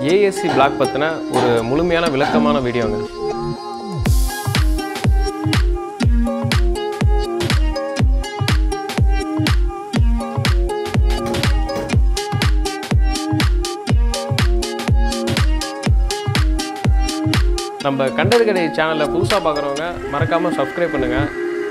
AAC Block பத்தின ஒரு முழுமையான விளக்கமான வீடியோங்க. நம்ம கண்டது கடை சேனலை புதுசாக பார்க்குறவங்க மறக்காமல் சப்ஸ்கிரைப் பண்ணுங்கள்.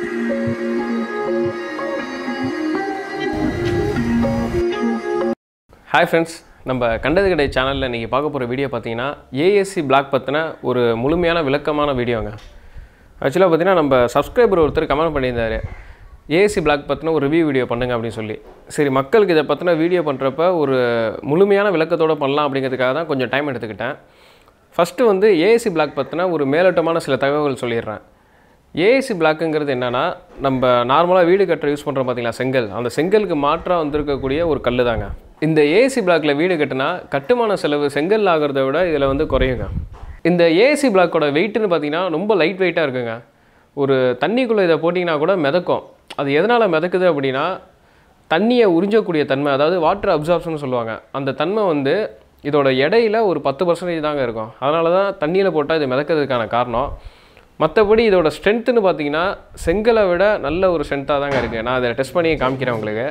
ஹாய் ஃப்ரெண்ட்ஸ், நம்ம கண்டது கடை சேனலில் இன்றைக்கி பார்க்க போகிற வீடியோ பார்த்தீங்கன்னா AAC Block பற்றின ஒரு முழுமையான விளக்கமான வீடியோங்க. ஆக்சுவலாக பார்த்தீங்கன்னா நம்ம சப்ஸ்கிரைபர் ஒருத்தர் கமெண்ட் பண்ணியிருந்தார், AAC Block பற்றின ஒரு ரிவ்யூ வீடியோ பண்ணுங்க அப்படின்னு சொல்லி. சரி, மக்களுக்கு இதை பற்றின வீடியோ பண்ணுறப்ப ஒரு முழுமையான விளக்கத்தோடு பண்ணலாம் அப்படிங்கிறதுக்காக தான் கொஞ்சம் டைம் எடுத்துக்கிட்டேன். ஃபஸ்ட்டு வந்து AAC Block பற்றின ஒரு மேலோட்டமான சில தகவல்கள் சொல்லிடுறேன். AAC Blockங்கிறது என்னென்னா, நம்ம நார்மலாக வீடு கட்டுற யூஸ் பண்ணுறோம் பார்த்தீங்களா, செங்கல். அந்த செங்கலுக்கு மாற்றாக வந்திருக்கக்கூடிய ஒரு கல் தாங்க. இந்த AAC Blockல வீடு கட்டினா கட்டுமான செலவு செங்கல் ஆகிறத விட இதில் வந்து குறையுங்க. இந்த AAC Blockோட வெயிட்டுன்னு பார்த்தீங்கன்னா ரொம்ப லைட் வெயிட்டாக இருக்குங்க. ஒரு தண்ணிக்குள்ளே இதை போட்டிங்கன்னா கூட மிதக்கும். அது எதனால் மிதக்குது அப்படின்னா, தண்ணியை உறிஞ்சக்கூடிய தன்மை, அதாவது வாட்டர் அப்சார்ப்ஷன் சொல்லுவாங்க. அந்த தன்மை வந்து இதோட எடையில் ஒரு 10% தாங்க இருக்கும். அதனால தான் தண்ணியில் போட்டால் இது மிதக்கிறதுக்கான காரணம். மற்றபடி இதோட ஸ்ட்ரென்த்துன்னு பார்த்தீங்கன்னா செங்கலை விட நல்ல ஒரு ஸ்ட்ரென்த்தாக தாங்க இருக்குது. நான் அதை டெஸ்ட் பண்ணி காமிக்கிறேன் உங்களுக்கு.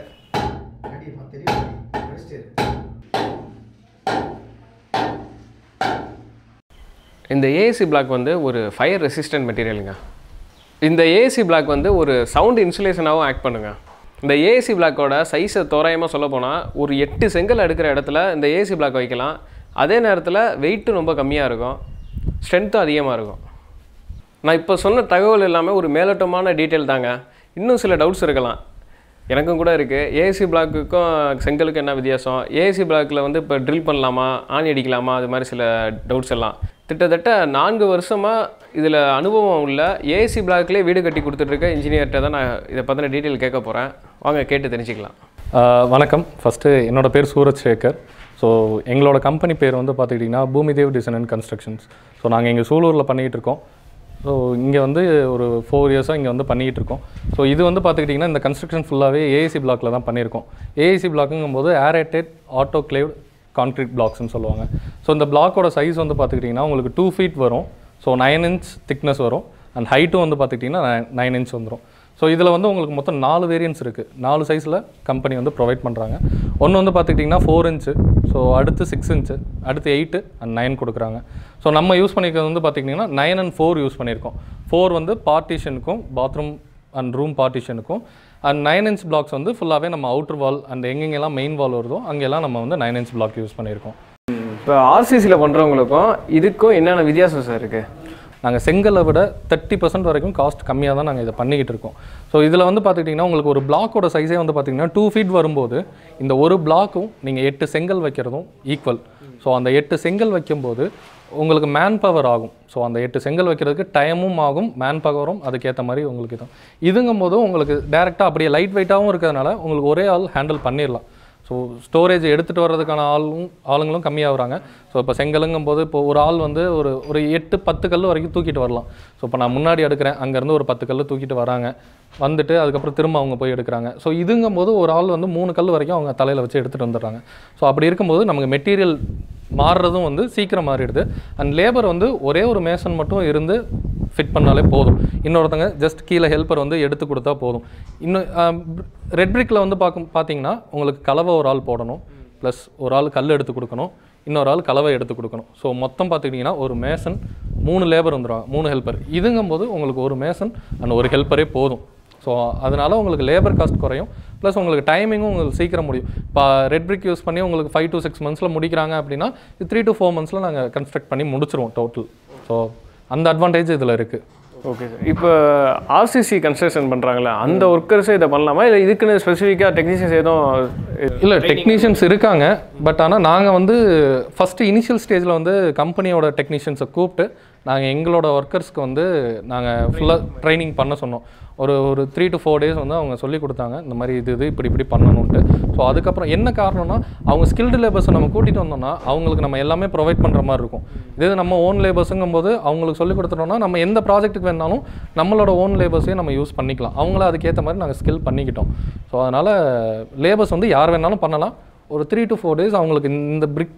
இந்த AAC Block வந்து ஒரு ஃபயர் ரெசிஸ்டன்ட் மெட்டீரியலுங்க. இந்த AAC Block வந்து ஒரு சவுண்ட் இன்சுலேஷனாகவும் ஆக்ட் பண்ணுங்க. இந்த AAC Blockோட சைஸை தோராயமாக சொல்ல போனால் ஒரு 8 செங்கல் எடுக்கிற இடத்துல இந்த AAC Block வைக்கலாம். அதே நேரத்தில் வெயிட்டும் ரொம்ப கம்மியாக இருக்கும், ஸ்ட்ரென்த்தும் அதிகமாக இருக்கும். நான் இப்போ சொன்ன தகவல் எல்லாமே ஒரு மேலோட்டமான டீட்டெயில் தாங்க. இன்னும் சில டவுட்ஸ் இருக்கலாம், எனக்கும் கூட இருக்குது. AAC Blockக்கும் செங்கலுக்கு என்ன வித்தியாசம், AAC Blockல வந்து இப்போ ட்ரில் பண்ணலாமா, ஆணி அடிக்கலாமா, அது மாதிரி சில டவுட்ஸ் எல்லாம். கிட்டத்தட்ட 4 வருஷமாக இதில் அனுபவம் உள்ள AAC Blockலேயே வீடு கட்டி கொடுத்துட்ருக்க இன்ஜினியர்கிட்ட தான் நான் இதை பற்றின டீட்டெயில் கேட்க போகிறேன். வாங்க கேட்டு தெரிஞ்சுக்கலாம். வணக்கம். ஃபஸ்ட்டு என்னோடய பேர் சூரஜ் சேகர். ஸோ எங்களோட கம்பெனி பேர் வந்து பார்த்துக்கிட்டிங்கன்னா Bhumidev design and constructions. So நாங்கள் இங்கே சூலூரில் பண்ணிகிட்டு இருக்கோம். ஸோ இங்கே வந்து ஒரு 4 இயர்ஸாக இங்கே வந்து பண்ணிகிட்டு இருக்கோம். ஸோ இது வந்து பார்த்துக்கிட்டிங்கன்னா இந்த கன்ஸ்ட்ரக்ஷன் ஃபுல்லாகவே AAC Blockல தான் பண்ணியிருக்கோம். AAC Blockங்கும் போது ஏரேட்டட் ஆட்டோக்ளேவ்ட் கான்க்ரீட் பிளாக்ஸ்ன்னு சொல்லுவாங்க. ஸோ இந்த பிளாக்கோட சைஸ் வந்து பார்த்துக்கிட்டிங்கன்னா உங்களுக்கு 2 feet வரும். ஸோ 9 inch திக்னஸ் வரும். அண்ட் ஹைட்டும் வந்து பார்த்துக்கிட்டிங்கன்னா 9 inch வந்துடும். ஸோ இதில் வந்து உங்களுக்கு மொத்தம் 4 வேரியன்ஸ் இருக்குது. 4 சைஸில் கம்பெனி வந்து ப்ரொவைட் பண்ணுறாங்க. ஒன்று வந்து பார்த்துக்கிட்டிங்கன்னா 4 inch, ஸோ அடுத்து 6 inch, அடுத்து 8 and 9 கொடுக்குறாங்க. ஸோ நம்ம யூஸ் பண்ணிக்கிறது வந்து பார்த்திங்கன்னா 9 and 4 யூஸ் பண்ணியிருக்கோம். 4 வந்து பார்ட்டிஷனுக்கும் பாத்ரூம் அண்ட் ரூம் பார்ட்டிஷனுக்கும், அண்ட் 9 inch பிளாக்ஸ் வந்து ஃபுல்லாகவே நம்ம அவுட்டர் வால் அண்ட் எங்கெங்கெல்லாம் மெயின் வால் வருதோ அங்கெல்லாம் நம்ம வந்து 9 inch பிளாக் யூஸ் பண்ணியிருக்கோம். இப்போ RCCயில் பண்ணுறவங்களுக்கும் இதுக்கும் என்னென்ன வித்தியாசம் சார் இருக்குது? நாங்கள் செங்கலை விட 30% வரைக்கும் காஸ்ட் கம்மியாக தான் நாங்கள் இதை பண்ணிக்கிட்டு இருக்கோம். ஸோ இதில் வந்து பார்த்துக்கிட்டிங்கன்னா உங்களுக்கு ஒரு பிளாக்கோட சைஸே வந்து பார்த்திங்கன்னா 2 feet வரும்போது இந்த ஒரு பிளாக்கும் நீங்கள் 8 செங்கல் வைக்கிறதும் ஈக்குவல். ஸோ அந்த 8 செங்கல் வைக்கும்போது உங்களுக்கு மேன் பவர் ஆகும். ஸோ அந்த 8 செங்கல் வைக்கிறதுக்கு டைமும் ஆகும், மேன் பவரும் அதுக்கேற்ற மாதிரி உங்களுக்கு தான். இதுங்கும் போது உங்களுக்கு டேரெக்டாக அப்படியே லைட் வெயிட்டாகவும் இருக்கிறதுனால உங்களுக்கு ஒரே ஆள் ஹேண்டில் பண்ணிடலாம். ஸோ ஸ்டோரேஜ் எடுத்துகிட்டு வர்றதுக்கான ஆளுங்களும் கம்மியாகிறாங்க. ஸோ இப்போ செங்கலுங்கும் போது இப்போ ஒரு ஆள் வந்து ஒரு 8-10 கல் வரைக்கும் தூக்கிட்டு வரலாம். ஸோ இப்போ நான் முன்னாடி எடுக்கிறேன், அங்கேருந்து ஒரு 10 கல் தூக்கிட்டு வராங்க, வந்துட்டு அதுக்கப்புறம் திரும்ப அவங்க போய் எடுக்கிறாங்க. ஸோ இதுங்கும் போது ஒரு ஆள் வந்து 3 கல் வரைக்கும் அவங்க தலையில் வச்சு எடுத்துகிட்டு வந்துடுறாங்க. ஸோ அப்படி இருக்கும்போது நமக்கு மெட்டீரியல் மாறுறதும் வந்து சீக்கிரம் மாறிடுது. அண்ட் லேபர் வந்து ஒரே ஒரு மேசன் மட்டும் இருந்து ஃபிட் பண்ணாலே போதும். இன்னொருத்தங்க ஜஸ்ட் கீழே ஹெல்ப்பர் வந்து எடுத்து கொடுத்தா போதும். இன்னும் ரெட் பிரிக்கில் வந்து பார்த்தீங்கன்னா உங்களுக்கு கலவை ஒரு ஆள் போடணும், ப்ளஸ் ஒரு ஆள் கல் எடுத்து கொடுக்கணும், இன்னொரு ஆள் கலவை எடுத்து கொடுக்கணும். ஸோ மொத்தம் பார்த்துக்கிட்டிங்கன்னா ஒரு மேசன் 3 லேபர் வந்துடுவாங்க, 3 ஹெல்ப்பர். இதுங்கும்போது உங்களுக்கு ஒரு மேசன் அண்ட் ஒரு ஹெல்ப்பரே போதும். ஸோ அதனால் உங்களுக்கு லேபர் காஸ்ட் குறையும், ப்ளஸ் உங்களுக்கு டைமிங்கும் உங்களுக்கு சீக்கிரம் முடியும். இப்போ ரெட் பிரிக் யூஸ் பண்ணி உங்களுக்கு 5 to 6 months முடிக்கிறாங்க அப்படின்னா 3 to 4 months நாங்கள் கன்ஸ்ட்ரக்ட் பண்ணி முடிச்சிருவோம் டோட்டல். ஸோ அந்த அட்வான்டேஜ் இதில் இருக்குது. ஓகே சார், இப்போ RCC கன்ஸ்ட்ரக்ஷன் பண்ணுறாங்களே அந்த ஒர்க்கர்ஸே இதை பண்ணலாமா, இல்லை இதுக்குன்னு ஸ்பெசிஃபிக்காக டெக்னீஷியன்ஸ் எதுவும்? இல்லை, டெக்னீஷியன்ஸ் இருக்காங்க. பட் ஆனால் நாங்கள் வந்து ஃபஸ்ட்டு இனிஷியல் ஸ்டேஜில் வந்து கம்பெனியோட டெக்னீஷியன்ஸை கூப்பிட்டு நாங்கள் எங்களோட ஒர்க்கர்ஸ்க்கு வந்து நாங்கள் ஃபுல்லாக ட்ரைனிங் பண்ண சொன்னோம். ஒரு 3 to 4 days வந்து அவங்க சொல்லி கொடுத்தாங்க, இந்த மாதிரி இது இப்படி பண்ணணுன்ட்டு. ஸோ அதுக்கப்புறம் என்ன காரணம்னா, அவங்க ஸ்கில்டு லேபர்ஸை நம்ம கூட்டிகிட்டு வந்தோம்னா அவங்களுக்கு நம்ம எல்லாமே ப்ரொவைட் பண்ணுற மாதிரி இருக்கும். இதே நம்ம ஓன் லேபர்ஸுங்கும் போது அவங்களுக்கு சொல்லி கொடுத்துட்டோம்னா நம்ம எந்த ப்ராஜெக்ட்டுக்கு வேணாலும் நம்மளோட ஓன் லேபர்ஸே நம்ம யூஸ் பண்ணிக்கலாம். அவங்கள அதுக்கேற்ற மாதிரி நாங்கள் ஸ்கில் பண்ணிக்கிட்டோம். ஸோ அதனால் லேபர்ஸ் வந்து யார் வேணாலும் பண்ணலாம். ஒரு 3 to 4 days அவங்களுக்கு இந்த பிரிக்கை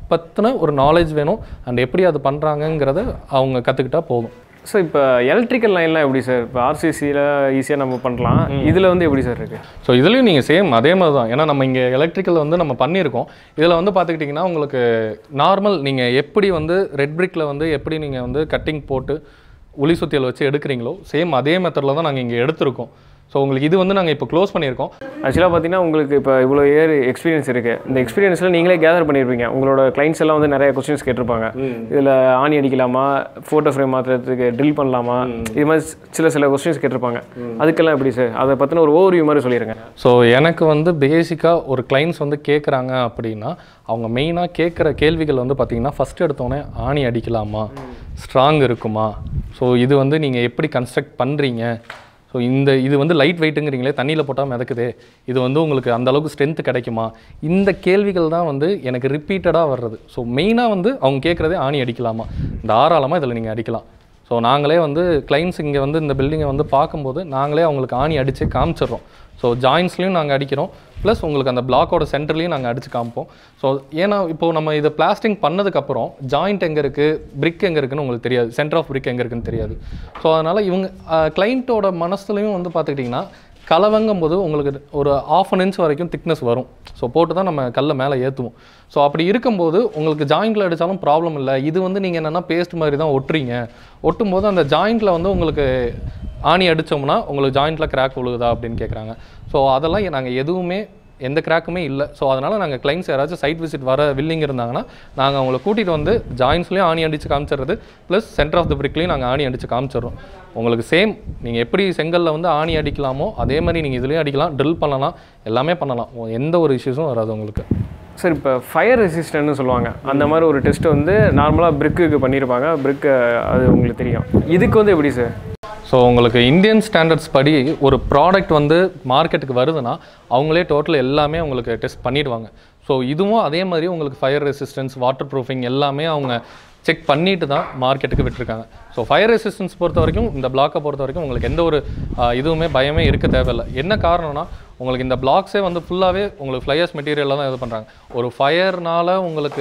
பற்றின ஒரு நாலேஜ் வேணும் அண்ட் எப்படி அது பண்ணுறாங்கங்கிறத அவங்க கற்றுக்கிட்டா போதும். ஸோ இப்போ எலக்ட்ரிக்கல் லைன்லாம் எப்படி சார்? இப்போ ஆர்சிசியில் ஈஸியாக நம்ம பண்ணலாம், இதில் வந்து எப்படி சார் இருக்குது? ஸோ இதுலேயும் நீங்கள் சேம் அதே மாதிரி தான். ஏன்னா நம்ம இங்கே எலக்ட்ரிக்கல் வந்து நம்ம பண்ணியிருக்கோம். இதில் வந்து பார்த்துக்கிட்டிங்கன்னா உங்களுக்கு நார்மல் நீங்கள் எப்படி வந்து ரெட் பிரிக்கில் வந்து எப்படி நீங்கள் வந்து கட்டிங் போட்டு உளி சுத்தியல் வச்சு எடுக்கிறீங்களோ சேம் அதே மெத்தடில் தான் நாங்கள் இங்கே எடுத்திருக்கோம். ஸோ உங்களுக்கு இது வந்து நாங்கள் இப்போ க்ளோஸ் பண்ணியிருக்கோம். ஆக்சுவலாக பார்த்தீங்கன்னா உங்களுக்கு இப்போ இவ்வளோ இயர் எக்ஸ்பீரியன்ஸ் இருக்குது. இந்த எக்ஸ்பீரியன்ஸில் நீங்களே கேதர் பண்ணியிருப்பீங்க. உங்களோட கிளைண்ட்ஸ் எல்லாம் வந்து நிறைய கொஸ்டின்ஸ் கேட்டிருப்பாங்க. இதில் ஆணி அடிக்கலாமா, ஃபோட்டோ ஃப்ரேம் மாற்றுறதுக்கு ட்ரில் பண்ணலாமா, இது மாதிரி சில கொஸ்டின்ஸ் கேட்டிருப்பாங்க. அதுக்கெல்லாம் எப்படி சார்? அதை பற்றின ஒரு ஓவர்வியூ மாதிரி சொல்லிடுங்க. ஸோ எனக்கு வந்து பேசிக்காக ஒரு கிளைண்ட்ஸ் வந்து கேட்குறாங்க அப்படின்னா அவங்க மெயினாக கேட்குற கேள்விகள் வந்து பார்த்திங்கன்னா ஃபஸ்ட்டு எடுத்தோடனே ஆணி அடிக்கலாமா, ஸ்ட்ராங் இருக்குமா, ஸோ இது வந்து நீங்கள் எப்படி கன்ஸ்ட்ரக்ட் பண்ணுறீங்க, ஸோ இது வந்து லைட் வெயிட்டுங்கிறீங்களே, தண்ணியில் போட்டால் மிதக்குதே, இது வந்து உங்களுக்கு அந்தளவுக்கு ஸ்ட்ரென்த்து கிடைக்குமா, இந்த கேள்விகள் தான் வந்து எனக்கு ரிப்பீட்டடாக வர்றது. ஸோ மெயினாக வந்து அவங்க கேட்குறதே ஆணி அடிக்கலாமா, தாராளமாக இதில் நீங்கள் அடிக்கலாம். ஸோ நாங்களே வந்து கிளைண்ட்ஸ் இங்கே வந்து இந்த பில்டிங்கை வந்து பார்க்கும்போது நாங்களே அவங்களுக்கு ஆணி அடித்து காமிச்சிடுறோம். ஸோ ஜாயின்ஸ்லையும் நாங்கள் அடிக்கிறோம், ப்ளஸ் உங்களுக்கு அந்த பிளாக்கோட சென்டர்லையும் நாங்கள் அடித்து காமிப்போம். ஸோ ஏன்னா இப்போது நம்ம இதை பிளாஸ்டிங் பண்ணதுக்கப்புறம் ஜாயிண்ட் எங்கே இருக்குது, பிரிக் எங்கே இருக்குன்னு உங்களுக்கு தெரியாது, சென்டர் ஆஃப் பிரிக் எங்கே இருக்குன்னு தெரியாது. ஸோ அதனால் இவங்க கிளைண்ட்டோட மனசுலையும் வந்து பார்த்துக்கிட்டிங்கன்னா கலவங்கும் போது உங்களுக்கு ஒரு 1/2 inch வரைக்கும் திக்னஸ் வரும். ஸோ போட்டு தான் நம்ம கல்லை மேலே ஏற்றுவோம். ஸோ அப்படி இருக்கும்போது உங்களுக்கு ஜாயிண்டில் அடித்தாலும் ப்ராப்ளம் இல்லை. இது வந்து நீங்கள் என்னென்னா பேஸ்ட் மாதிரி தான் ஒட்டுறீங்க. ஒட்டும்போது அந்த ஜாயிண்டில் வந்து உங்களுக்கு ஆணி அடித்தோம்னா உங்களுக்கு ஜாயிண்டில் கிராக் விழுகுதா அப்படின்னு கேட்குறாங்க. ஸோ அதெல்லாம் நாங்கள் எதுவுமே எந்த கிராக்குமே இல்லை. ஸோ அதனால் நாங்கள் கிளைண்ட்ஸ் யாராச்சும் சைட் விசிட் வர வில்லிங் இருந்தாங்கன்னா நாங்கள் அவங்களை கூட்டிகிட்டு வந்து ஜாயின்ஸ்லேயும் ஆணி அடித்து காமிச்சிடுறது, ப்ளஸ் சென்டர் ஆஃப் த பிரிக்லேயும் நாங்கள் ஆணி அடித்து காமிச்சிடுறோம். உங்களுக்கு சேம் நீங்கள் எப்படி செங்கல்ல வந்து ஆணி அடிக்கலாமோ அதே மாதிரி நீங்கள் இதுலேயும் அடிக்கலாம், ட்ரில் பண்ணலாம், எல்லாமே பண்ணலாம். எந்த ஒரு இஷ்யூஸும் வராது உங்களுக்கு. சார் இப்போ ஃபயர் ரெசிஸ்டன்ட்னு சொல்லுவாங்க, அந்த மாதிரி ஒரு டெஸ்ட்டு வந்து நார்மலாக பிரிக்குக்கு பண்ணியிருப்பாங்க. பிரிக்கு அது உங்களுக்கு தெரியும், இதுக்கு வந்து எப்படி சார்? ஸோ உங்களுக்கு இந்தியன் ஸ்டாண்டர்ட்ஸ் படி ஒரு ப்ராடக்ட் வந்து மார்க்கெட்டுக்கு வருதுன்னா அவங்களே டோட்டல் எல்லாமே உங்களுக்கு டெஸ்ட் பண்ணிடுவாங்க. ஸோ இதுவும் அதே மாதிரி உங்களுக்கு ஃபயர் ரெசிஸ்டன்ஸ், வாட்டர் ப்ரூஃபிங் எல்லாமே அவங்க செக் பண்ணிட்டு தான் மார்க்கெட்டுக்கு விட்டுருக்காங்க. ஸோ ஃபயர் ரெசிஸ்டன்ஸ் பொறுத்த வரைக்கும் இந்த பிளாக்கை பொறுத்த வரைக்கும் உங்களுக்கு எந்த ஒரு இதுவுமே பயமே இருக்க தேவையில்லை. என்ன காரணம்னா உங்களுக்கு இந்த பிளாக்ஸே வந்து ஃபுல்லாகவே உங்களுக்கு ஃப்ளையர்ஸ் மெட்டீரியலில் தான் இது பண்ணுறாங்க. ஒரு ஃபயர்னால் உங்களுக்கு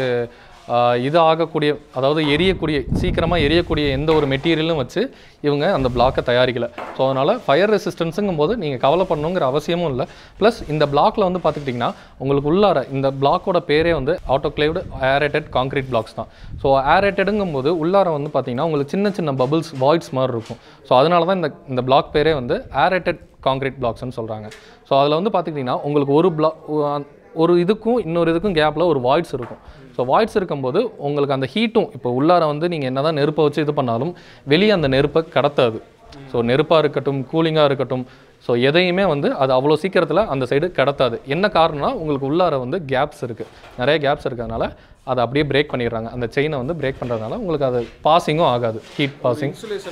இது ஆகக்கூடிய, அதாவது எரியக்கூடிய, சீக்கிரமாக எரியக்கூடிய எந்த ஒரு மெட்டீரியலும் வச்சு இவங்க அந்த பிளாக்கை தயாரிக்கலை. ஸோ அதனால் ஃபயர் ரெசிஸ்டன்ஸுங்கும் போது நீங்கள் கவலைப்படணுங்கிற அவசியமும் இல்லை. ப்ளஸ் இந்த பிளாக்கில் வந்து பார்த்துக்கிட்டிங்கன்னா உங்களுக்கு உள்ளார இந்த பிளாக்கோட பேரே வந்து ஆட்டோக்ளேவ்டு ஏரேட்டட் கான்க்ரீட் பிளாக்ஸ் தான். ஸோ ஏரேட்டடுங்கும் போது உள்ளார வந்து பார்த்திங்கன்னா உங்களுக்கு சின்ன சின்ன பபிள்ஸ், வாய்ட்ஸ் மாதிரி இருக்கும். ஸோ அதனால தான் இந்த பிளாக் பேரே வந்து ஏரேட்டட் கான்க்ரீட் பிளாக்ஸ்ன்னு சொல்கிறாங்க. ஸோ அதில் வந்து பார்த்துக்கிட்டிங்கன்னா உங்களுக்கு ஒரு இதுக்கும் இன்னொரு இதுக்கும் கேப்பில் ஒரு வாய்ட்ஸ் இருக்கும். ஸோ வாய்ட்ஸ் இருக்கும்போது உங்களுக்கு அந்த ஹீட்டும் இப்போ உள்ளார வந்து நீங்கள் என்ன தான் நெருப்பை வச்சு இது பண்ணாலும் வெளியே அந்த நெருப்பை கடத்தாது. ஸோ நெருப்பாக இருக்கட்டும், கூலிங்காக இருக்கட்டும், ஸோ எதையுமே வந்து அது அவ்வளோ சீக்கிரத்தில் அந்த சைடு கடத்தாது. என்ன காரணம்னா உங்களுக்கு உள்ளார வந்து கேப்ஸ் இருக்குது, நிறைய கேப்ஸ் இருக்கிறதுனால அதை அப்படியே பிரேக் பண்ணிடுறாங்க. அந்த செயினை வந்து பிரேக் பண்ணுறதுனால உங்களுக்கு அது பாசிங்கும் ஆகாது, heat passing.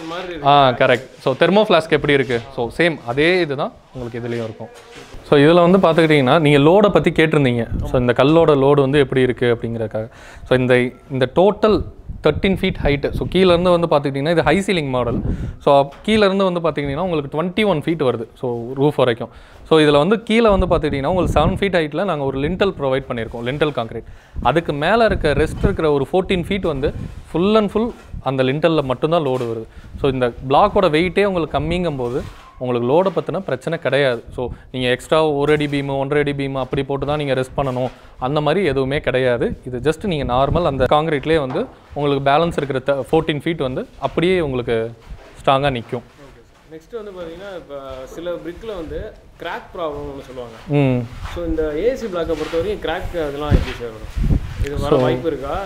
Correct. So thermoflask எப்படி இருக்குது, ஸோ சேம் அதே இது தான் உங்களுக்கு இதுலேயும் இருக்கும். ஸோ இதில் வந்து பார்த்துக்கிட்டிங்கன்னா நீங்கள் லோடை பற்றி கேட்டிருந்தீங்க. ஸோ இந்த கல்லோட லோடு வந்து எப்படி இருக்குது அப்படிங்கிறதுக்காக. ஸோ இந்த டோட்டல் 13 feet ஹைட்டு. ஸோ கீழேருந்து வந்து பார்த்துக்கிட்டிங்கன்னா இது ஹை சீலிங் மாடல். ஸோ கீழேருந்து வந்து பார்த்திங்கன்னா உங்களுக்கு 21 feet வருது, ஸோ ரூஃப் வரைக்கும். ஸோ இதில் வந்து கீழே வந்து பார்த்துக்கிட்டிங்கன்னா உங்களுக்கு 7 feet ஹைட்டில் நாங்கள் ஒரு லிண்டல் ப்ரொவைட் பண்ணியிருக்கோம், லிண்டல் கான்க்ரீட். அதுக்கு மேலே ரெஸ்ட் இருக்கிற ஒரு 14 feet வந்து ஃபுல் அண்ட் ஃபுல் அந்த லிண்டலில் மட்டும்தான் லோடு வருது. ஸோ இந்த பிளாக்கோட வெயிட்டே உங்களுக்கு கம்மிங்கும் போது உங்களுக்கு லோடை பற்றின பிரச்சனை கிடையாது. ஸோ நீங்கள் எக்ஸ்ட்ரா 1 அடி பீமு 1.5 அடி பீமு அப்படி போட்டு தான் நீங்கள் ரெஸ்ட் பண்ணணும், அந்த மாதிரி எதுவுமே கிடையாது. இது ஜஸ்ட் நீங்கள் நார்மல் அந்த காங்கிரீட்லேயே வந்து உங்களுக்கு பேலன்ஸ் இருக்கிற 14 feet வந்து அப்படியே உங்களுக்கு ஸ்ட்ராங்காக நிற்கும். நெக்ஸ்ட் வந்து பார்த்தீங்கன்னா இப்போ சில பிரிக்கில் வந்து கிராக் ப்ராப்ளம்னு சொல்லுவாங்க. ஸோ இந்த ஏசி பிளாக்கை பொறுத்த வரைக்கும் கிராக் அதெல்லாம் எப்படி சார் வரும்? இது வர வாய்ப்பு இருக்கா?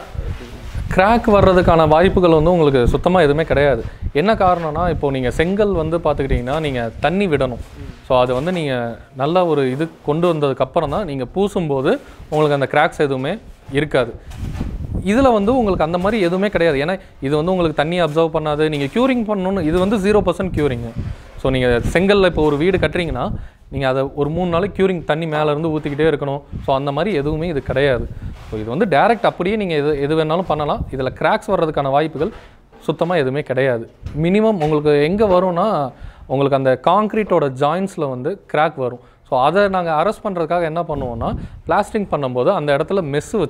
கிராக் வர்றதுக்கான வாய்ப்புகள் வந்து உங்களுக்கு சுத்தமாக எதுவுமே கிடையாது. என்ன காரணம்னா இப்போது நீங்கள் செங்கல் வந்து பார்த்துக்கிட்டிங்கன்னா நீங்கள் தண்ணி விடணும். ஸோ அது வந்து நீங்கள் நல்ல ஒரு இது கொண்டு வந்ததுக்கப்புறம் தான் நீங்கள் பூசும்போது உங்களுக்கு அந்த கிராக்ஸ் எதுவுமே இருக்காது. இதில் வந்து உங்களுக்கு அந்த மாதிரி எதுவுமே கிடையாது. ஏன்னா இது வந்து உங்களுக்கு தண்ணி அப்சர்வ் பண்ணாது. நீங்கள் க்யூரிங் பண்ணணுன்னு இது வந்து 0% க்யூரிங்கு. ஸோ நீங்கள் செங்கலில் இப்போ ஒரு வீடு கட்டுறீங்கன்னா நீங்கள் அதை ஒரு 3 நாளைக்கு க்யூரிங் தண்ணி மேலேருந்து ஊற்றிக்கிட்டே இருக்கணும். ஸோ அந்த மாதிரி எதுவுமே இது கிடையாது. ஸோ இது வந்து டேரெக்ட் அப்படியே நீங்கள் எது வேணாலும் பண்ணலாம். இதில் கிராக்ஸ் வர்றதுக்கான வாய்ப்புகள் சுத்தமாக எதுவுமே கிடையாது. மினிமம் உங்களுக்கு எங்கே வரும்னா உங்களுக்கு அந்த காங்க்ரீட்டோட ஜாயின்ஸில் வந்து கிராக் வரும். ஸோ அதை நாங்கள் அரெஸ்ட் பண்ணுறதுக்காக என்ன பண்ணுவோம்னா பிளாஸ்டிங் பண்ணும்போது அந்த இடத்துல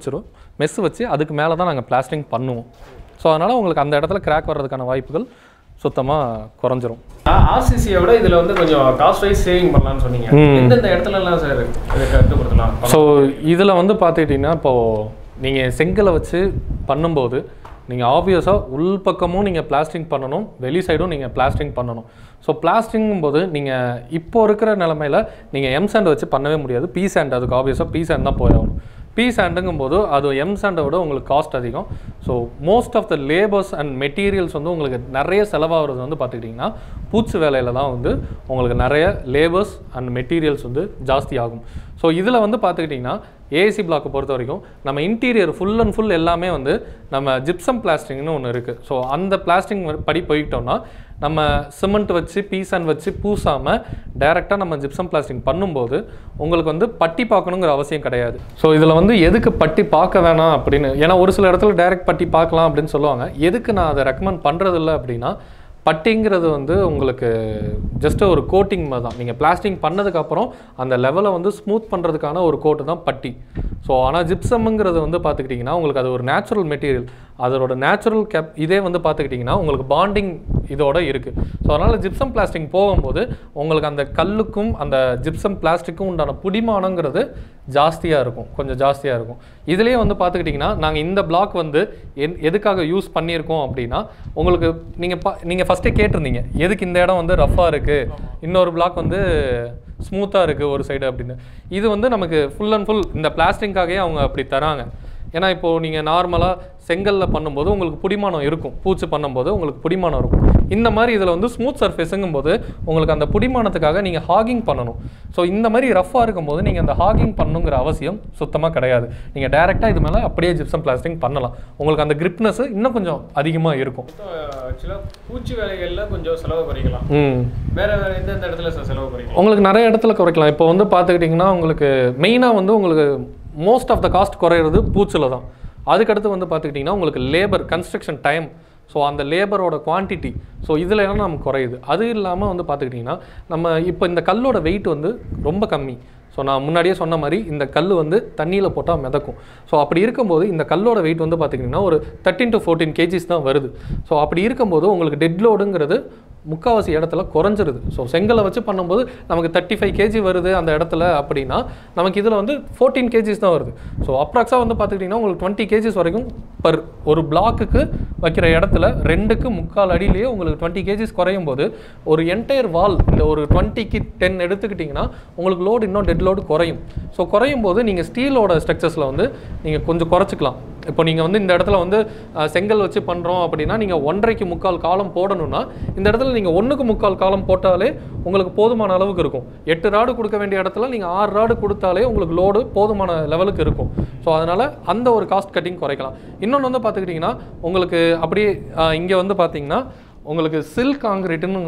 மெஸ் வச்சு அதுக்கு மேலே தான் நாங்கள் பிளாஸ்டிங் பண்ணுவோம். ஸோ அதனால் உங்களுக்கு அந்த இடத்துல கிராக் வர்றதுக்கான வாய்ப்புகள் சுத்தமாக குறைஞ்சிரும். ஆர்சிசியை விட இதில் வந்து கொஞ்சம் காஸ்ட் வைஸ் சேவிங் பண்ணலாம்னு சொன்னீங்க. எந்தெந்த இடத்துலலாம் சார் இதை கட்டுப்படுத்தலாம்? ஸோ இதில் வந்து பார்த்துக்கிட்டிங்கன்னா இப்போது நீங்கள் செங்கலை வச்சு பண்ணும்போது நீங்கள் ஆப்வியஸாக உள் பக்கமும் நீங்கள் பிளாஸ்டிங் பண்ணணும், வெளி சைடும் நீங்கள் பிளாஸ்டிங் பண்ணணும். ஸோ பிளாஸ்டிங்கும் போது நீங்கள் இப்போ இருக்கிற நிலமையில் நீங்கள் எம் சாண்ட் வச்சு பண்ணவே முடியாது. பி சாண்ட், அதுக்கு ஆப்வியஸாக பி சாண்ட் தான் போயாகணும். பி சாண்டுங்கும் போது அது எம் சாண்டை விட உங்களுக்கு காஸ்ட் அதிகம். So most of the labours and materials வந்து உங்களுக்கு நிறைய செலவாகிறது வந்து பார்த்துக்கிட்டிங்கன்னா பூச்சு வேலையில் தான் வந்து உங்களுக்கு நிறைய லேபர்ஸ் அண்ட் மெட்டீரியல்ஸ் வந்து ஜாஸ்தி ஆகும். ஸோ இதில் வந்து பார்த்துக்கிட்டிங்கன்னா ஏஏசி பிளாக்கை பொறுத்த வரைக்கும் நம்ம இன்டீரியர் ஃபுல் அண்ட் ஃபுல் எல்லாமே வந்து நம்ம ஜிப்சம் பிளாஸ்டிங்னு ஒன்று இருக்குது. ஸோ அந்த பிளாஸ்டிங் படி போய்கிட்டோம்னா நம்ம சிமெண்ட் வச்சு பீசான் வச்சு பூசாமல் டைரெக்டாக நம்ம ஜிப்சம் பிளாஸ்டிங் பண்ணும்போது உங்களுக்கு வந்து பட்டி பார்க்கணுங்கிற அவசியம் கிடையாது. ஸோ இதில் வந்து எதுக்கு பட்டி பார்க்க வேணாம் அப்படின்னு, ஏன்னா ஒரு சில இடத்துல டைரெக்ட் பட்டி பார்க்கலாம் அப்படின்னு சொல்லுவாங்க. எதுக்கு நான் அதை ரெக்கமெண்ட் பண்ணுறதில்ல அப்படின்னா, பட்டிங்கிறது வந்து உங்களுக்கு ஜஸ்ட் ஒரு கோட்டிங் மாதிரி தான். நீங்கள் பிளாஸ்டிங் பண்ணதுக்கப்புறம் அந்த லெவலை வந்து ஸ்மூத் பண்ணுறதுக்கான ஒரு கோட்டு தான் பட்டி. ஸோ ஆனால் ஜிப்சம்ங்கிறது வந்து பார்த்துக்கிட்டிங்கன்னா உங்களுக்கு அது ஒரு நேச்சுரல் மெட்டீரியல், அதோட நேச்சுரல் இதே வந்து பார்த்துக்கிட்டிங்கன்னா உங்களுக்கு பாண்டிங் இதோட இருக்குது. ஸோ அதனால் ஜிப்சம் பிளாஸ்டிக் போகும்போது உங்களுக்கு அந்த கல்லுக்கும் அந்த ஜிப்சம் பிளாஸ்டிக்கும் உண்டான புடிமானங்கிறது ஜாஸ்தியாக இருக்கும், கொஞ்சம் ஜாஸ்தியாக இருக்கும். இதுலேயே வந்து பார்த்துக்கிட்டிங்கன்னா நாங்கள் இந்த பிளாக் வந்து எதுக்காக யூஸ் பண்ணியிருக்கோம் அப்படின்னா, உங்களுக்கு நீங்கள் ஃபஸ்ட்டே கேட்டிருந்தீங்க எதுக்கு இந்த இடம் வந்து ரஃப்பாக இருக்குது, இன்னொரு பிளாக் வந்து ஸ்மூத்தாக இருக்குது ஒரு சைடு அப்படின்னு. இது வந்து நமக்கு ஃபுல் அண்ட் ஃபுல் இந்த பிளாஸ்டிங்காகவே அவங்க அப்படி தராங்க. ஏன்னா இப்போது நீங்கள் நார்மலாக செங்கலில் பண்ணும்போது உங்களுக்கு புடிமானம் இருக்கும், பூச்சு பண்ணும்போது உங்களுக்கு புடிமானம் இருக்கும். இந்த மாதிரி இதில் வந்து ஸ்மூத் சர்ஃபேஸுங்கும் போது உங்களுக்கு அந்த புடிமானத்துக்காக நீங்கள் ஹாகிங் பண்ணணும். ஸோ இந்த மாதிரி ரஃப்பாக இருக்கும்போது நீங்கள் அந்த ஹாகிங் பண்ணுங்கிற அவசியம் சுத்தமாக கிடையாது. நீங்கள் டைரெக்டாக இது மேலே அப்படியே ஜிப்சம் பிளாஸ்டிங் பண்ணலாம். உங்களுக்கு அந்த கிரிப்னஸ் இன்னும் கொஞ்சம் அதிகமாக இருக்கும். ஆக்சுவலாக பூச்சி வேலைகளில் கொஞ்சம் செலவு குறைக்கலாம். வேறு எந்தெந்த இடத்துல செலவு குறைக்கலாம்? உங்களுக்கு நிறைய இடத்துல குறைக்கலாம். இப்போ வந்து பார்த்துக்கிட்டிங்கன்னா உங்களுக்கு மெயினாக வந்து உங்களுக்கு மோஸ்ட் ஆஃப் த காஸ்ட் குறையிறது பூச்சில் தான். அதுக்கடுத்து வந்து பார்த்துக்கிட்டிங்கன்னா உங்களுக்கு லேபர் கன்ஸ்ட்ரக்ஷன் டைம், ஸோ அந்த லேபரோட குவான்டிட்டி, ஸோ இதில் எல்லாம் நமக்கு குறையுது. அது இல்லாமல் வந்து பார்த்துக்கிட்டிங்கன்னா நம்ம இப்போ இந்த கல்லோட வெயிட் வந்து ரொம்ப கம்மி. ஸோ நான் முன்னாடியே சொன்ன மாதிரி இந்த கல் வந்து தண்ணியில் போட்டால் மிதக்கும். ஸோ அப்படி இருக்கும்போது இந்த கல்லோட வெயிட் வந்து பார்த்திங்கன்னா ஒரு 13 to 14 kgs தான் வருது. ஸோ அப்படி இருக்கும்போது உங்களுக்கு டெட் லோடுங்கிறது முக்கால்வாசி இடத்துல குறைஞ்சிருது. ஸோ செங்கலை வச்சு பண்ணும்போது நமக்கு 35 kg வருது அந்த இடத்துல அப்படின்னா, நமக்கு இதில் வந்து 14 kgs தான் வருது. ஸோ அப்ராக்ஸாக வந்து பார்த்துக்கிட்டிங்கன்னா உங்களுக்கு 20 kgs வரைக்கும் பர் ஒரு பிளாக்குக்கு வைக்கிற இடத்துல 2க்கு 3/4 அடியிலேயே உங்களுக்கு 20 kgs குறையும் போது ஒரு என்டையர் வால் இந்த ஒரு 20க்கு 10 எடுத்துக்கிட்டிங்கன்னா உங்களுக்கு லோடு இன்னும் டெட் லோடு குறையும். ஸோ குறையும் போது நீங்கள் ஸ்டீலோட ஸ்ட்ரக்சர்ஸில் வந்து நீங்கள் கொஞ்சம் குறைச்சிக்கலாம். இப்போ நீங்கள் வந்து இந்த இடத்துல வந்து செங்கல் வச்சு பண்ணுறோம் அப்படின்னா நீங்கள் 1.5க்கு 3/4 காலம் போடணும்னா இந்த இடத்துல நீங்கள் 1க்கு 3/4 காலம் போட்டாலே உங்களுக்கு போதுமான அளவுக்கு இருக்கும். 8 ராடு கொடுக்க வேண்டிய இடத்துல நீங்கள் 6 ராடு கொடுத்தாலே உங்களுக்கு லோடு போதுமான லெவலுக்கு இருக்கும். ஸோ அதனால் அந்த ஒரு காஸ்ட் கட்டிங் குறைக்கலாம். இன்னொன்று வந்து பார்த்துக்கிட்டிங்கன்னா உங்களுக்கு அப்படியே இங்கே வந்து பார்த்திங்கன்னா உங்களுக்கு சில்க் காங்கிரீட்டுன்னு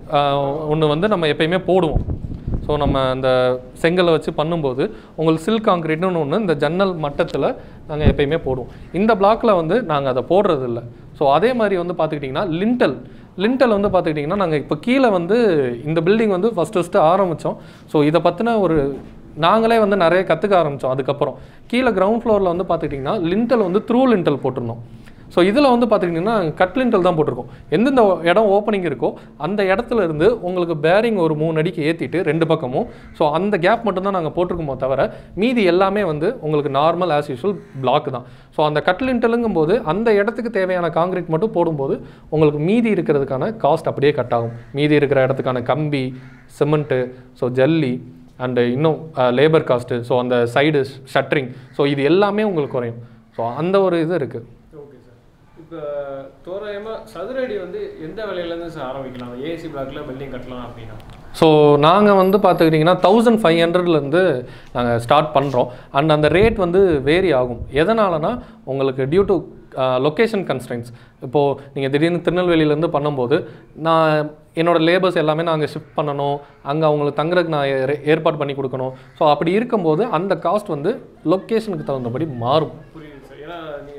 ஒன்று வந்து நம்ம எப்பயுமே போடுவோம். ஸோ நம்ம அந்த செங்கலை வச்சு பண்ணும்போது உங்களுக்கு சில்க் காங்கிரீட்னு ஒன்று இந்த ஜன்னல் மட்டத்தில் நாங்கள் எப்பயுமே போடுவோம். இந்த பிளாக்கில் வந்து நாங்கள் அதை போடுறதில்ல. ஸோ அதே மாதிரி வந்து பார்த்துக்கிட்டிங்கன்னா லிண்டல் வந்து பார்த்துக்கிட்டிங்கன்னா நாங்கள் இப்போ கீழே வந்து இந்த பில்டிங் வந்து ஃபஸ்ட்டு ஆரம்பித்தோம். ஸோ இதை பற்றின ஒரு நாங்களே வந்து நிறைய கற்றுக்க ஆரம்பித்தோம். அதுக்கப்புறம் கீழே கிரவுண்ட் ஃப்ளோரில் வந்து பார்த்துக்கிட்டிங்கன்னா லிண்டல் வந்து த்ரூ லிண்டல் போட்டிருந்தோம். ஸோ இதில் வந்து பார்த்துக்கிட்டிங்கன்னா கட் லிண்டல் தான் போட்டிருக்கோம். எந்தெந்த இடம் ஓப்பனிங் இருக்கோ அந்த இடத்துல இருந்து உங்களுக்கு பேரிங் ஒரு 3 அடிக்கு ஏற்றிட்டு 2 பக்கமும், ஸோ அந்த கேப் மட்டும்தான் நாங்கள் போட்டிருக்கோமோ தவிர மீதி எல்லாமே வந்து உங்களுக்கு நார்மல் ஆஸ் யூஷுவல் பிளாக் தான். ஸோ அந்த கட் லிண்டலுங்கும் போது அந்த இடத்துக்கு தேவையான காங்கிரீட் மட்டும் போடும்போது உங்களுக்கு மீதி இருக்கிறதுக்கான காஸ்ட் அப்படியே கட் ஆகும். மீதி இருக்கிற இடத்துக்கான கம்பி, சிமெண்ட்டு, ஸோ ஜல்லி அண்டு இன்னும் லேபர் காஸ்ட்டு, ஸோ அந்த சைடு ஷட்டரிங், ஸோ இது எல்லாமே உங்களுக்கு குறையும். ஸோ அந்த ஒரு இது இருக்குது. இப்போ தோராயமாக சதுரடி வந்து எந்த விலையிலேருந்து சார் ஆரம்பிக்கலாம் ஏஏசி பிளாக்ல பில்டிங் கட்டலாம் அப்படின்னா? ஸோ நாங்கள் வந்து பார்த்துக்கிட்டிங்கன்னா 1500லேருந்து நாங்கள் ஸ்டார்ட் பண்ணுறோம். அண்ட் அந்த ரேட் வந்து வேரி ஆகும். எதனாலனா உங்களுக்கு டியூ டு லொக்கேஷன் கன்ஸ்ட்ரெயின்ஸ். இப்போது நீங்கள் திடீர்னு திருநெல்வேலியிலேருந்து பண்ணும்போது நான் என்னோடய லேபர்ஸ் எல்லாமே நாங்கள் ஷிஃப்ட் பண்ணணும், அங்கே அவங்களுக்கு தங்குறதுக்கு நான் ஏற்பாடு பண்ணி கொடுக்கணும். ஸோ அப்படி இருக்கும்போது அந்த காஸ்ட் வந்து லொக்கேஷனுக்கு தகுந்தபடி மாறும். புரியுது சார். ஏன்னா நம்ம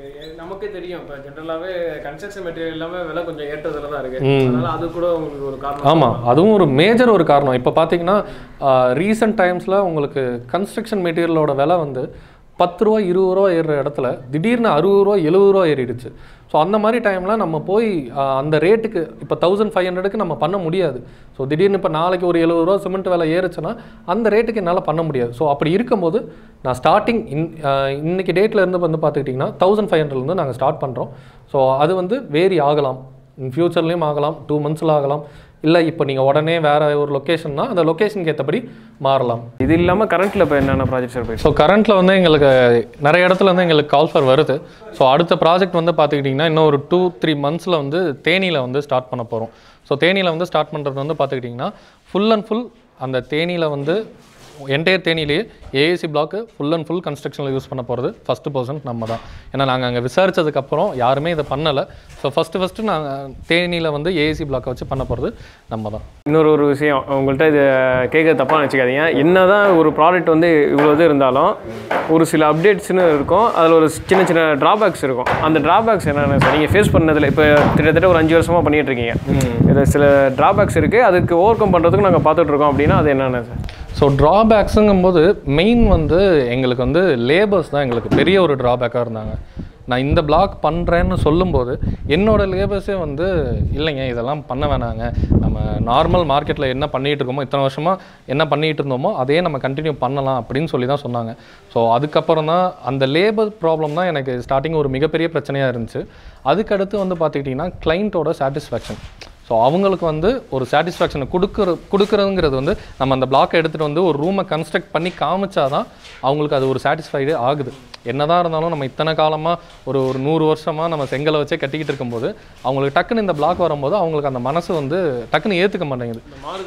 நமக்கே தெரியும் இப்போ ஜென்ரலாகவே கன்ஸ்ட்ரக்ஷன் மெட்டீரியல் எல்லாமே விலை கொஞ்சம் ஏற்றதில் தான் இருக்குது. அதனால் அது கூட உங்களுக்கு ஒரு காரணம். ஆமாம், அதுவும் ஒரு மேஜர் ஒரு காரணம். இப்போ பார்த்தீங்கன்னா ரீசெண்ட் டைம்ஸில் உங்களுக்கு கன்ஸ்ட்ரக்ஷன் மெட்டீரியலோட விலை வந்து 10 ரூபா 20 ரூபா ஏறுற இடத்துல திடீர்னு 60 ரூபா 70 ரூபா ஏறிடுச்சு. ஸோ அந்த மாதிரி டைமில் நம்ம போய் அந்த ரேட்டுக்கு இப்போ 1500க்கு நம்ம பண்ண முடியாது. ஸோ திடீர்னு இப்போ நாளைக்கு ஒரு 70 ரூபா சிமெண்ட் விலை ஏறுச்சுன்னா அந்த ரேட்டுக்கு என்னால் பண்ண முடியாது. ஸோ அப்படி இருக்கும்போது நான் ஸ்டார்டிங் இன்னைக்கு டேட்டில் இருந்து வந்து பார்த்துக்கிட்டிங்கன்னா 1500லேருந்து நாங்கள் ஸ்டார்ட் பண்ணுறோம். ஸோ அது வந்து வேரி ஆகலாம், ஃப்யூச்சர்லேயும் ஆகலாம், 2 monthsல ஆகலாம், இல்லை இப்போ நீங்கள் உடனே வேறு ஒரு லொக்கேஷன்னா அந்த லொக்கேஷனுக்கு ஏற்றபடி மாறலாம். இது இல்லாமல் கரண்ட்டில் இப்போ என்னென்ன ப்ராஜெக்ட்ஸ் இருக்குது? ஸோ கரண்ட்டில் வந்து எங்களுக்கு நிறைய இடத்துல வந்து எங்களுக்கு கால் ஃபார் வருது. ஸோ அடுத்த ப்ராஜெக்ட் வந்து பார்த்துக்கிட்டிங்கன்னா இன்னும் ஒரு 2-3 monthsல வந்து தேனியில் வந்து ஸ்டார்ட் பண்ண போகிறோம். ஸோ தேனியில் வந்து ஸ்டார்ட் பண்ணுறது வந்து பார்த்துக்கிட்டிங்கன்னா ஃபுல் அண்ட் ஃபுல் அந்த தேனியில் வந்து என்டையர் தேனிலேயே AAC block full and full கன்ஸ்ட்ரக்ஷனில் யூஸ் பண்ண போகிறது ஃபஸ்ட்டு பர்சன்ட் நம்ம தான். ஏன்னா நாங்கள் அங்கே விசாரித்ததுக்கப்புறம் யாருமே இதை பண்ணலை. ஸோ ஃபஸ்ட்டு நாங்கள் தேனியில் வந்து ஏஏசி பிளாக்கை வச்சு பண்ண போகிறது நம்ம தான். இன்னொரு விஷயம் உங்கள்கிட்ட இது கேட்க தப்பாக நினச்சிக்காதீங்க. என்ன தான் ஒரு ப்ராடக்ட் வந்து இவ்வளோ இது இருந்தாலும் ஒரு சில அப்டேட்ஸ்னு இருக்கும், அதில் ஒரு சின்ன சின்ன ட்ராபேக்ஸ் இருக்கும். அந்த ட்ராபேக்ஸ் என்னென்ன சார் நீங்கள் ஃபேஸ் பண்ணதில் இப்போ கிட்டத்தட்ட ஒரு 5 வருஷமாக பண்ணிகிட்டு இருக்கீங்க, இதில் சில ட்ராபேக்ஸ் இருக்குது, அதுக்கு ஓவர் கம் பண்ணுறதுக்கு நாங்கள் பார்த்துட்ருக்கோம் அப்படின்னா அது என்னென்ன சார்? ஸோ ட்ராபேக்ஸுங்கும்போது மெயின் வந்து எங்களுக்கு வந்து லேபர்ஸ் தான் எங்களுக்கு பெரிய ஒரு ட்ராபேக்காக இருந்தாங்க. நான் இந்த பிளாக் பண்ணுறேன்னு சொல்லும்போது என்னோடய லேபர்ஸே வந்து இல்லைங்க இதெல்லாம் பண்ண வேணாங்க, நம்ம நார்மல் மார்க்கெட்டில் என்ன பண்ணிகிட்டு இருக்கோமோ இத்தனை வருஷமாக என்ன பண்ணிகிட்டு இருந்தோமோ அதே நம்ம கண்டினியூ பண்ணலாம் அப்படின்னு சொல்லி தான் சொன்னாங்க. ஸோ அதுக்கப்புறம் தான் அந்த லேபர் ப்ராப்ளம் தான் எனக்கு ஸ்டார்டிங் ஒரு மிகப்பெரிய பிரச்சனையாக இருந்துச்சு. அதுக்கடுத்து வந்து பார்த்துக்கிட்டிங்கன்னா கிளைண்ட்டோட சாட்டிஸ்ஃபேக்ஷன். ஸோ அவங்களுக்கு வந்து ஒரு சாட்டிஸ்ஃபேக்ஷனை கொடுக்குறதுங்கிறது வந்து நம்ம அந்த பிளாக்கை எடுத்துகிட்டு வந்து ஒரு ரூமை கன்ஸ்ட்ரக்ட் பண்ணி காமிச்சா தான் அவங்களுக்கு அது ஒரு சாட்டிஸ்ஃபைடே ஆகுது. என்னதான் இருந்தாலும் நம்ம இத்தனை காலமாக ஒரு 100 வருஷமாக நம்ம செங்கலை வச்சே கட்டிக்கிட்டு இருக்கும்போது அவங்களுக்கு டக்குன்னு இந்த பிளாக் வரும்போது அவங்களுக்கு அந்த மனசு வந்து டக்குன்னு ஏற்றுக்க மாட்டேங்குது.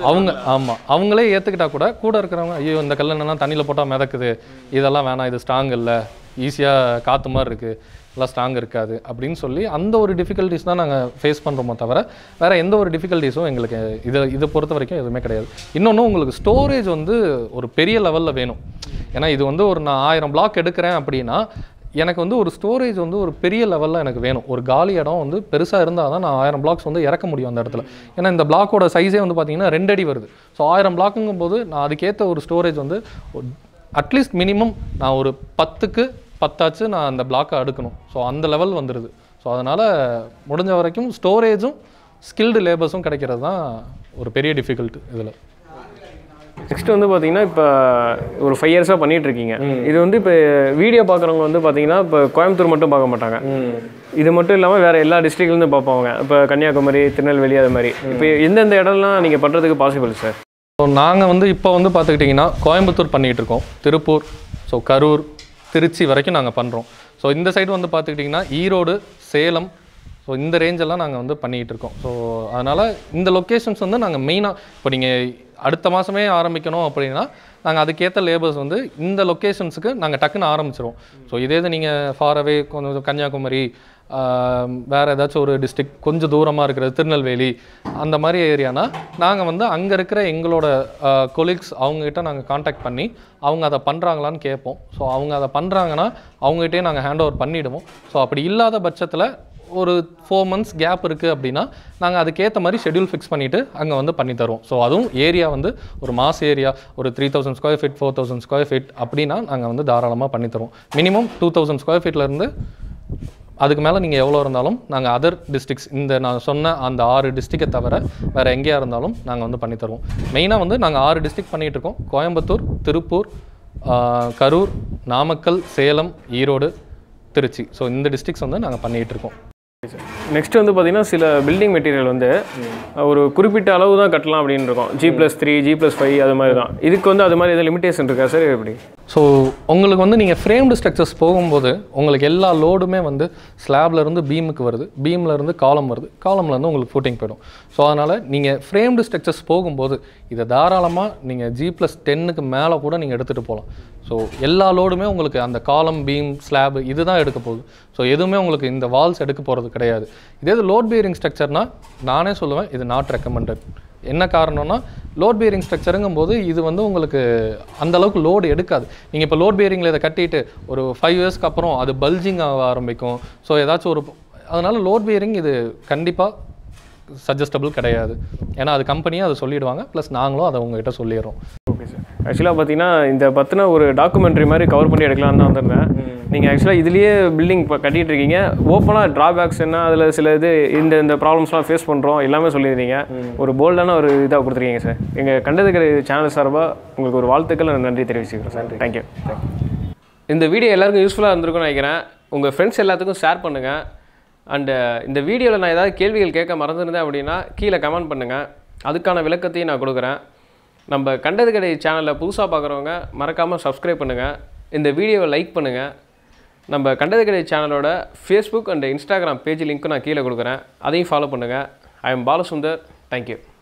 அவங்களே ஏற்றுக்கிட்டா கூட இருக்கிறவங்க ஐயோ இந்த கல் என்னென்னா தண்ணியில் போட்டால் மிதக்குது, இதெல்லாம் வேணாம், இது ஸ்ட்ராங் இல்லை, ஈஸியாக காற்று மாதிரி இருக்குது, எல்லாம் ஸ்ட்ராங் இருக்காது அப்படின்னு சொல்லி அந்த ஒரு டிஃபிகல்ட்டிஸ் தான் நாங்கள் ஃபேஸ் பண்ணுறோமோ தவிர வேறு எந்த ஒரு டிஃபிகல்ட்டிஸும் எங்களுக்கு இதை பொறுத்த வரைக்கும் எதுவுமே கிடையாது. இன்னொன்று உங்களுக்கு ஸ்டோரேஜ் வந்து ஒரு பெரிய லெவலில் வேணும். ஏன்னா இது வந்து ஒரு நான் 1000 பிளாக் எடுக்கிறேன் அப்படின்னா எனக்கு வந்து ஒரு ஸ்டோரேஜ் வந்து ஒரு பெரிய லெவலில் எனக்கு வேணும். ஒரு காலி இடம் வந்து பெருசாக இருந்தால் தான் நான் 1000 பிளாக்ஸ் வந்து இறக்க முடியும் அந்த இடத்துல. ஏன்னா இந்த பிளாக்கோட சைஸே வந்து பார்த்திங்கன்னா 2 அடி வருது. ஸோ 1000 பிளாக்குங்கும் போது நான் அதுக்கேற்ற ஒரு ஸ்டோரேஜ் வந்து அட்லீஸ்ட் மினிமம் நான் ஒரு 10க்கு 10 நான் அந்த பிளாக்கை அடுக்கணும். ஸோ அந்த லெவல் வந்துடுது. ஸோ அதனால் முடிஞ்ச வரைக்கும் ஸ்டோரேஜும் ஸ்கில்டு லேபர்ஸும் கிடைக்கிறது தான் ஒரு பெரிய டிஃபிகல்ட் இதில். நெக்ஸ்ட் வந்து பார்த்தீங்கன்னா இப்போ ஒரு 5 இயர்ஸாக பண்ணிகிட்ருக்கீங்க. இது வந்து இப்போ வீடியோ பார்க்குறவங்க வந்து பார்த்தீங்கன்னா இப்போ கோயம்புத்தூர் மட்டும் பார்க்க மாட்டாங்க, இது மட்டும் இல்லாமல் வேறு எல்லா டிஸ்ட்ரிக்ட்லேருந்து பார்ப்பாங்க. இப்போ கன்னியாகுமரி, திருநெல்வேலி, அது மாதிரி இப்போ எந்தெந்த இடம்லாம் நீங்கள் பண்ணுறதுக்கு பாசிபிள் சார்? ஸோ நாங்கள் வந்து இப்போ வந்து பார்த்துக்கிட்டிங்கன்னா கோயம்புத்தூர் பண்ணிகிட்ருக்கோம், திருப்பூர், ஸோ கரூர், திருச்சி வரைக்கும் நாங்கள் பண்ணுறோம். ஸோ இந்த சைடு வந்து பார்த்துக்கிட்டிங்கன்னா ஈரோடு, சேலம், ஸோ இந்த ரேஞ்செல்லாம் நாங்கள் வந்து பண்ணிகிட்டு இருக்கோம். ஸோ அதனால் இந்த லொக்கேஷன்ஸ் வந்து நாங்கள் மெயினாக இப்போ நீங்கள் அடுத்த மாதமே ஆரம்பிக்கணும் அப்படின்னா நாங்கள் அதுக்கேற்ற லேபர்ஸ் வந்து இந்த லொக்கேஷன்ஸுக்கு நாங்கள் டக்குன்னு ஆரம்பிச்சிருவோம். ஸோ இதே இது நீங்கள் ஃபாரவே கொஞ்சம் கன்னியாகுமரி, வேறு ஏதாச்சும் ஒரு டிஸ்ட்ரிக்ட் கொஞ்சம் தூரமாக இருக்கிறது திருநெல்வேலி அந்த மாதிரி ஏரியானா நாங்கள் வந்து அங்கே இருக்கிற எங்களோட கொலீக்ஸ் அவங்ககிட்ட நாங்கள் காண்டாக்ட் பண்ணி அவங்க அதை பண்ணுறாங்களான்னு கேட்போம். ஸோ அவங்க அதை பண்ணுறாங்கன்னா அவங்ககிட்டே நாங்கள் ஹேண்ட் ஓவர் பண்ணிவிடுவோம். ஸோ அப்படி இல்லாத பட்சத்தில் ஒரு 4 months கேப் இருக்குது அப்படின்னா நாங்கள் அதுக்கேற்ற மாதிரி ஷெட்யூல் ஃபிக்ஸ் பண்ணிவிட்டு அங்கே வந்து பண்ணி தருவோம். ஸோ அதுவும் ஏரியா வந்து ஒரு மாஸ் ஏரியா ஒரு 3000 ஸ்கொயர் ஃபீட் 4000 ஸ்கொயர் ஃபீட் அப்படின்னா நாங்கள் வந்து தாராளமாக பண்ணி தருவோம். மினிமம் 2000 ஸ்கொயர் ஃபீட்லேருந்து அதுக்கு மேலே நீங்கள் எவ்வளோ இருந்தாலும் நாங்கள் அதர் டிஸ்ட்ரிக்ஸ் இந்த நான் சொன்ன அந்த 6 டிஸ்ட்ரிக்டை தவிர வேறு எங்கேயா இருந்தாலும் நாங்கள் வந்து பண்ணி தருவோம். மெயினாக வந்து நாங்கள் 6 டிஸ்ட்ரிக்ட் பண்ணிகிட்ருக்கோம். கோயம்புத்தூர், திருப்பூர், கரூர், நாமக்கல், சேலம், ஈரோடு, திருச்சி. ஸோ இந்த டிஸ்ட்ரிக்ஸ் வந்து நாங்கள் பண்ணிகிட்ருக்கோம். நெக்ஸ்ட் வந்து பார்த்திங்கன்னா சில பில்டிங் மெட்டீரியல் வந்து ஒரு குறிப்பிட்ட அளவு தான் கட்டலாம் அப்படின்னு இருக்கும், G+3, G+5 அது மாதிரி தான். இதுக்கு வந்து அது மாதிரி எதாவது லிமிடேஷன் இருக்கா சார் எப்படி? ஸோ உங்களுக்கு வந்து நீங்கள் ஃப்ரேம்டு ஸ்ட்ரக்சர்ஸ் போகும்போது உங்களுக்கு எல்லா லோடுமே வந்து ஸ்லாப்லேருந்து பீமுக்கு வருது, பீம்லேருந்து காலம் வருது, காலம்லேருந்து உங்களுக்கு ஃபூட்டிங் போயிடும். ஸோ அதனால் நீங்கள் ஃப்ரேம்டு ஸ்ட்ரக்சர்ஸ் போகும்போது இதை தாராளமாக நீங்கள் G+10க்கு மேலே கூட நீங்கள் எடுத்துகிட்டு போகலாம். ஸோ எல்லா லோடுமே உங்களுக்கு அந்த காலம், பீம், ஸ்லாப் இது தான் எடுக்க போகுது. ஸோ எதுவுமே உங்களுக்கு இந்த வால்ஸ் எடுக்க போகிறது கிடையாது. இதே லோட் பியரிங் ஸ்ட்ரக்சர்னால் நானே சொல்லுவேன் இது நாட் ரெக்கமெண்டட். என்ன காரணம்னா லோட் பேரிங் ஸ்ட்ரக்சருங்கும்போது இது வந்து உங்களுக்கு அந்தளவுக்கு லோடு எடுக்காது. நீங்கள் இப்போ லோட் பேரிங்கில் இதை கட்டிட்டு ஒரு 5 இயர்ஸ்க்கு அப்புறம் அது பல்ஜிங் ஆக ஆரம்பிக்கும். ஸோ ஏதாச்சும் ஒரு அதனால் லோட் பேரிங் இது கண்டிப்பாக சஜஸ்டபிள் கிடையாது. ஏன்னா அது கம்பெனியாக அதை சொல்லிடுவாங்க, ப்ளஸ் நாங்களும் அதை உங்ககிட்ட சொல்லிடுறோம். Okay sir. ஆக்சுவலாக பார்த்தீங்கன்னா இந்த பற்றின ஒரு டாக்குமெண்ட்ரி மாதிரி கவர் பண்ணி எடுக்கலான்னு தான் வந்திருந்தேன். நீங்கள் ஆக்சுவலாக இதுலேயே பில்டிங் இப்போ கட்டிகிட்டு இருக்கீங்க, ஓப்பனாக ட்ராபேக்ஸ் என்ன, அதில் சில இது இந்த ப்ராப்ளம்ஸ்லாம் ஃபேஸ் பண்ணுறோம் எல்லாமே சொல்லியிருந்தீங்க. ஒரு போல்டான ஒரு இதாக கொடுத்துருக்கீங்க சார். எங்கள் கண்டதுக்கடை சேனல் சார்பாக உங்களுக்கு ஒரு வாழ்த்துக்கள் நன்றி தெரிவிச்சுக்கிறேன் சார். தேங்க்யூ. இந்த வீடியோ எல்லாருக்கும் யூஸ்ஃபுல்லாக இருந்திருக்கும்னு நினைக்கிறேன். உங்கள் ஃப்ரெண்ட்ஸ் எல்லாத்துக்கும் ஷேர் பண்ணுங்கள். அண்டு இந்த வீடியோவில் நான் ஏதாவது கேள்விகள் கேட்க மறந்துருந்தேன் அப்படின்னா கீழே கமெண்ட் பண்ணுங்கள், அதுக்கான விளக்கத்தையும் நான் கொடுக்குறேன். நம்ம கண்டதுக்கடை சேனலில் புதுசாக பார்க்குறவங்க மறக்காமல் சப்ஸ்கிரைப் பண்ணுங்கள், இந்த வீடியோவை லைக் பண்ணுங்கள். நம்ம கண்டதுக்கடை சேனலோட ஃபேஸ்புக் அண்ட் இன்ஸ்டாகிராம் பேஜ் லிங்க்கும் நான் கீழே கொடுக்குறேன், அதையும் ஃபாலோ பண்ணுங்கள். I am Balasundar. தேங்க்யூ.